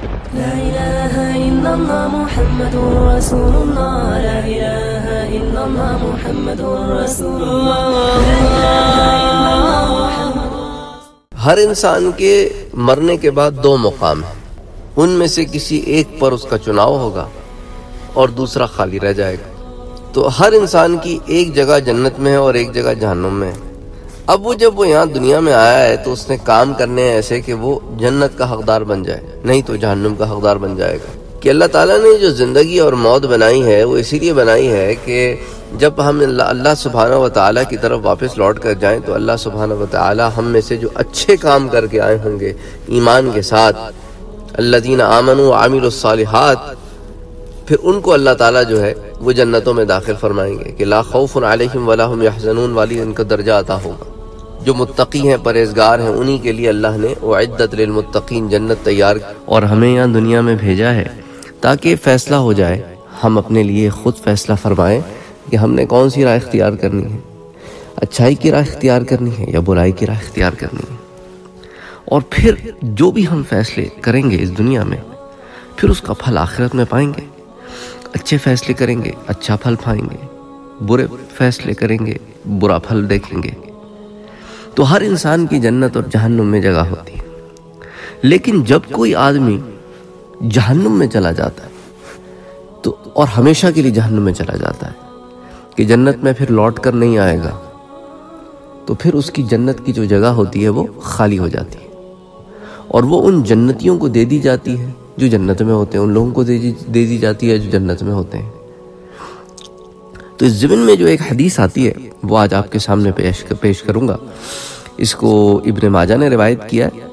لا إله إلا الله محمد رسول الله لا إله إلا الله محمد رسول الله لا إله إلا الله محمد. ہر انسان کے مرنے کے بعد دو مقام ہیں، ان میں سے کسی ایک پر اس کا چناؤ ہوگا اور دوسرا خالی رہ جائے گا. تو ہر انسان کی ایک جگہ جنت میں ہے اور ایک جگہ جہنم میں ہے. اب جب وہ یہاں دنیا میں آیا ہے تو اس نے کام کرنے ہیں ایسے کہ وہ جنت کا حقدار بن جائے، نہیں تو جہنم کا حقدار بن جائے گا. کہ اللہ تعالیٰ نے جو زندگی اور موت بنائی ہے وہ اسی لیے بنائی ہے کہ جب ہم اللہ سبحانہ و تعالیٰ کی طرف واپس لوٹ کر جائیں تو اللہ سبحانہ و تعالیٰ ہم میں سے جو اچھے کام کر کے آئے ہوں گے ایمان کے ساتھ، الذین آمنوا وعملوا الصالحات، پھر ان کو اللہ تعالیٰ جو ہے وہ جنتوں میں داخل فرمائیں گے کہ لا خوف علیہم ولا هم یحزنون والی ان کا درجہ عطا ہوگا. جو متقی ہیں، پرہیزگار ہیں، انہی کے لیے اللہ نے اعدت للمتقین جنت تیار اور ہمیں یہاں دنیا میں بھیجا ہے تاکہ فیصلہ ہو جائے، ہم اپنے لیے خود فیصلہ فرمائیں کہ ہم نے کون سی راہ اختیار کرنی ہے، اچھائی کی راہ اختیار کرنی ہے یا برائی کی راہ اختیار کرنی ہے. اور پھر جو بھی ہم فیصلے کریں گے اس دنیا میں پھر اس کا پھل آخرت میں پائیں گے. اچھے فیصلے کریں گے اچھا پھل پائیں گے، برے فیصلے کریں گے برا پھل دیکھیں گے. تو ہر انسان کی جنت اور جہنم میں جگہ ہوتی ہے. لیکن جب کوئی آدمی جہنم میں چلا جاتا ہے تو اور ہمیشہ کے لیے جہنم میں چلا جاتا ہے کہ جنت میں پھر لوٹ کر نہیں آئے گا، تو پھر اس کی جنت کی جو جگہ ہوتی ہے وہ خالی ہو جاتی ہے اور وہ ان جنتیوں کو دے دی جاتی ہے جو جنت میں ہوتے ہیں، ان لوگوں کو دے دی جاتی ہے جو جنت میں ہوتے ہیں. تو اس ضمن میں جو ایک حدیث آتی ہے وہ آج آپ کے سامنے پیش کروں گا. اس کو ابن ماجہ نے روایت کیا ہے.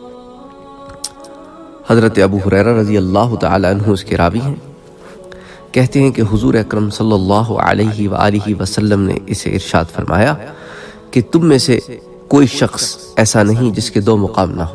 حضرت ابو ہریرہ رضی اللہ تعالی عنہ اس کے راوی ہیں. کہتے ہیں کہ حضور اکرم صلی اللہ علیہ وآلہ وسلم نے اسے ارشاد فرمایا کہ تم میں سے کوئی شخص ایسا نہیں جس کے دو مقام نہ ہو.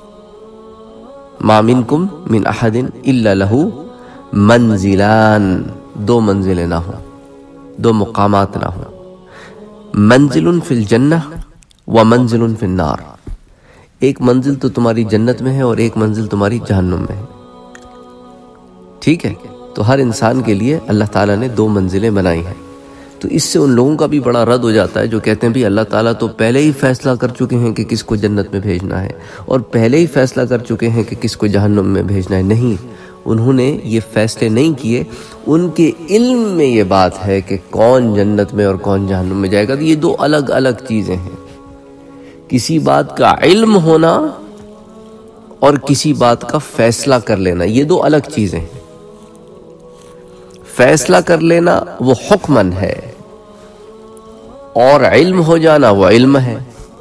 ما منکم من احد الا له منزلان، دو منزلیں نہ ہوں، دو مقامات نہ ہوں. منزل فی الجنہ و منزل فی النار، ایک منزل تو تمہاری جنت میں ہے اور ایک منزل تمہاری جہنم میں ہے. ٹھیک ہے، تو ہر انسان کے لیے اللہ تعالیٰ نے دو منزلیں بنائی ہیں. تو اس سے ان لوگوں کا بھی بڑا رد ہو جاتا ہے جو کہتے ہیں بھی اللہ تعالیٰ تو پہلے ہی فیصلہ کر چکے ہیں کہ کس کو جنت میں بھیجنا ہے اور پہلے ہی فیصلہ کر چکے ہیں کہ کس کو جہنم میں بھیجنا ہے. نہیں، انہوں نے یہ فیصلے نہیں کیے، ان کے علم میں یہ بات ہے کہ کون جنت میں اور کون جہنم میں جائے گا. تو یہ دو الگ الگ چیزیں ہیں، کسی بات کا علم ہونا اور کسی بات کا فیصلہ کر لینا، یہ دو الگ چیزیں ہیں. فیصلہ کر لینا وہ حکمن ہے اور علم ہو جانا وہ علم ہے.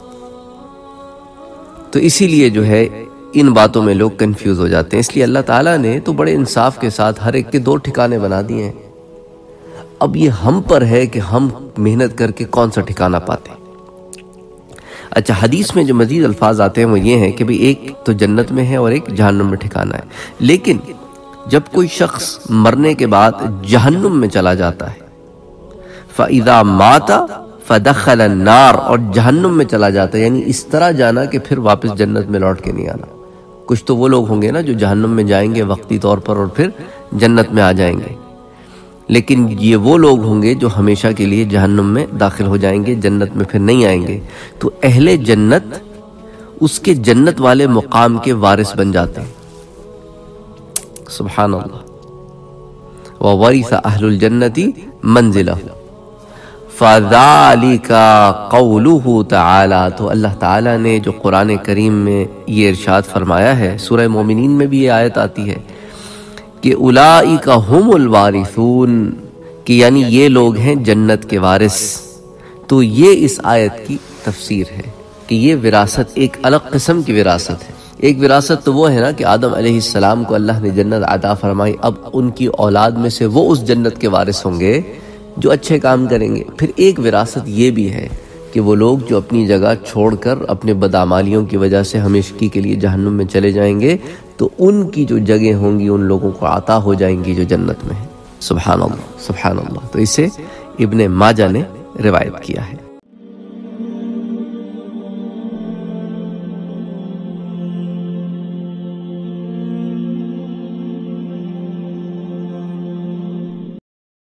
تو اسی لیے جو ہے ان باتوں میں لوگ کنفیوز ہو جاتے ہیں. اس لیے اللہ تعالیٰ نے تو بڑے انصاف کے ساتھ ہر ایک کے دو ٹھکانے بنا دیے ہیں. اب یہ ہم پر ہے کہ ہم محنت کر کے کون سا ٹھکانہ پاتے ہیں. اچھا، حدیث میں جو مزید الفاظ آتے ہیں وہ یہ ہیں کہ بھئی ایک تو جنت میں ہے اور ایک جہنم میں ٹھکانہ ہے. لیکن جب کوئی شخص مرنے کے بعد جہنم میں چلا جاتا ہے، فَإِذَا مَاتَ فَدَخَلَ النَّارِ، اور جہنم میں چلا جاتا ہے یعنی اس طرح جانا کہ پھر واپس جنت میں لوٹ کے نہیں آنا. کچھ تو وہ لوگ ہوں گے نا جو جہنم میں جائیں گے وقتی طور پر اور پھر جنت میں آ جائیں گے، لیکن یہ وہ لوگ ہوں گے جو ہمیشہ کے لیے جہنم میں داخل ہو جائیں گے، جنت میں پھر نہیں آئیں گے. تو اہل جنت اس کے جنت والے مقام کے وارث بن جاتے ہیں. سبحان اللہ. وَوَرِثَ أَهْلُ الْجَنَّةِ مَنْزِلَهُ فَذَلِكَ قَوْلُهُ تَعَالَى. تو اللہ تعالیٰ نے جو قرآن کریم میں یہ ارشاد فرمایا ہے، سورہ مومنین میں بھی یہ آیت آتی ہے کہ اولئک هم الوارثون، کہ یعنی یہ لوگ ہیں جنت کے وارث. تو یہ اس آیت کی تفسیر ہے کہ یہ وراثت ایک الگ قسم کی وراثت ہے. ایک وراثت تو وہ ہے نا کہ آدم علیہ السلام کو اللہ نے جنت عطا فرمائی، اب ان کی اولاد میں سے وہ اس جنت کے وارث ہوں گے جو اچھے کام کریں گے. پھر ایک وراثت یہ بھی ہے کہ وہ لوگ جو اپنی جگہ چھوڑ کر اپنے بدعمالیوں کی وجہ سے ہمیشگی کے لیے جہنم میں چلے جائیں گے تو ان کی جو جگہ ہوں گی ان لوگوں کو عطا ہو جائیں گی جو جنت میں ہے. سبحان اللہ سبحان اللہ. تو اسے ابن ماجہ نے روایت کیا ہے.